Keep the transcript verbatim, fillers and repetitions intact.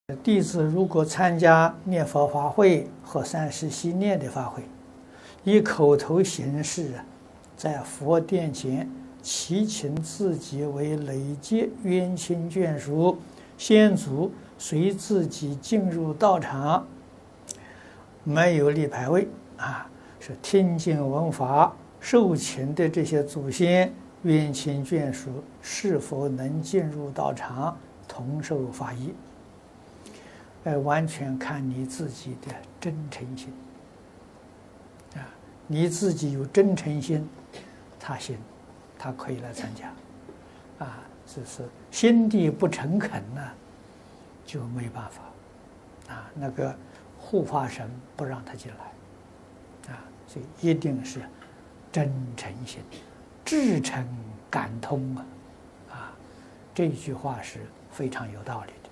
弟子如果参加念佛法会和三时系念的法会，以口头形式啊，在佛殿前祈请自己为累劫冤亲眷属先祖随自己进入道场，没有立牌位啊，是听经闻法受请的这些祖先冤亲眷属是否能进入道场同受法益？呃，完全看你自己的真诚心啊！你自己有真诚心，他行，他可以来参加啊。只是心地不诚恳呢，就没办法啊。那个护法神不让他进来啊，所以一定是真诚心、至诚感通啊！啊，这句话是非常有道理的。